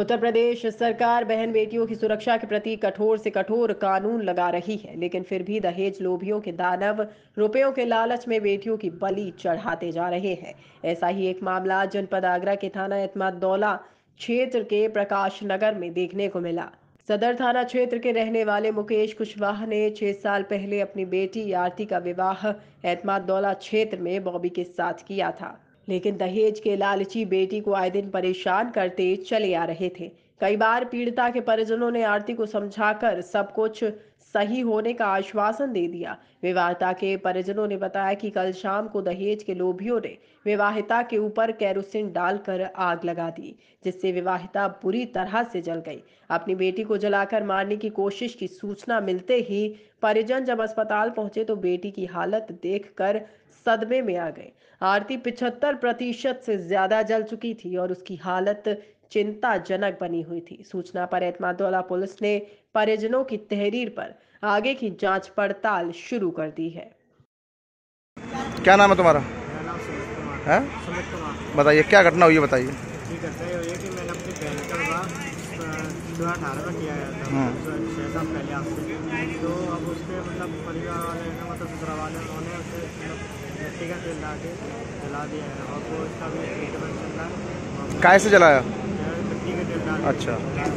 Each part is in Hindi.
उत्तर प्रदेश सरकार बहन बेटियों की सुरक्षा के प्रति कठोर से कठोर कानून लगा रही है, लेकिन फिर भी दहेज लोभियों के दानव रुपयों के लालच में बेटियों की बलि चढ़ाते जा रहे हैं। ऐसा ही एक मामला जनपद आगरा के थाना एतमादौला क्षेत्र के प्रकाश नगर में देखने को मिला। सदर थाना क्षेत्र के रहने वाले मुकेश कुशवाहा ने 6 साल पहले अपनी बेटी आरती का विवाह एतमादौला क्षेत्र में बॉबी के साथ किया था, लेकिन दहेज के लालची बेटी को आए दिन परेशान करते चले आ रहे थे। कई बार पीड़िता के परिजनों ने आरती को समझाकर सब कुछ सही होने का आश्वासन दे दिया। विवाहिता के परिजनों ने बताया कि कल शाम को दहेज के लोभियों ने विवाहिता के ऊपर केरोसिन डालकर आग लगा दी, जिससे विवाहिता बुरी तरह से जल गई। अपनी बेटी को जलाकर मारने की कोशिश की सूचना मिलते ही परिजन जब अस्पताल पहुंचे तो बेटी की हालत देखकर सदमे में आ गए। आरती 75% से ज्यादा जल चुकी थी और उसकी हालत चिंताजनक बनी हुई थी। सूचना पर एतमादौला पुलिस ने परिजनों की तहरीर पर आगे की जांच पड़ताल शुरू कर दी है। क्या नाम है तुम्हारा? मेरा नाम सुमित कुमार है? सुमित कुमार। बताइए क्या घटना हुई है, बताइए। ये घटना ये हुई है कि मैंने अपनी बहन का विवाह 2018 में किया गया था, 6 साल पहले आपसे। तो अब उसके परिवार वाले ससुराल वाले उन्होंने उसे मिट्टी का तेल ला के जला दिया है और वो उसका भी ट्रीटमेंट चल रहा है। काय से जलाया? मिट्टी का तेल डाल। अच्छा।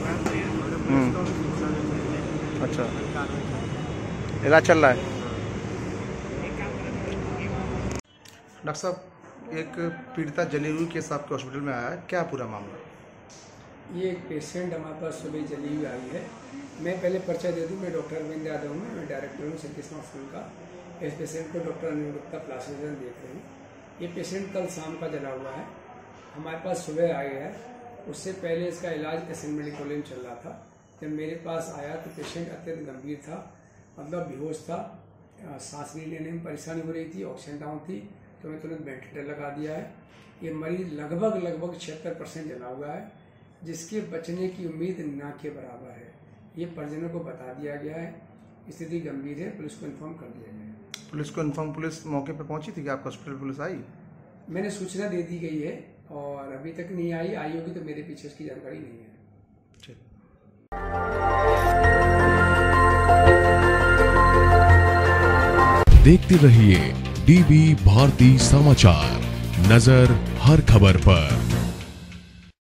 अच्छा, इलाज चल रहा है। डॉक्टर साहब, एक पीड़िता जली हुई केस आपके हॉस्पिटल में आया है, क्या पूरा मामला? ये एक पेशेंट हमारे पास सुबह जली हुई आई है। मैं पहले परिचय दे दूँ, मैं डॉक्टर अरविंद यादव हूँ, मैं डायरेक्टर हूँ सतीश स्कूल का। इस पेशेंट को डॉक्टर अनिरुद्धा प्लास्टिक सर्जन देख रहे हैं। ये पेशेंट कल शाम का जला हुआ है, हमारे पास सुबह आया है। उससे पहले इसका इलाज एसएन मेडिकल कॉलेज में चल रहा था। जब मेरे पास आया तो पेशेंट अत्यंत गंभीर था, मतलब बेहोश था, सांस नहीं लेने में परेशानी हो रही थी, ऑक्सीजन डाउन थी, तो मैं तुरंत वेंटिलेटर लगा दिया है। ये मरीज लगभग 76% जला हुआ है, जिसके बचने की उम्मीद ना के बराबर है। ये परिजनों को बता दिया गया है, स्थिति गंभीर है, पुलिस को इन्फॉर्म कर दिया गया है। पुलिस को इन्फॉर्म, पुलिस मौके पर पहुंची थी कि आपका हॉस्पिटल पुलिस आई? मैंने सूचना दे दी गई है और अभी तक नहीं आई होगी तो मेरे पीछे उसकी जानकारी नहीं है। ठीक। देखते रहिए डीबी भारती समाचार, नजर हर खबर पर।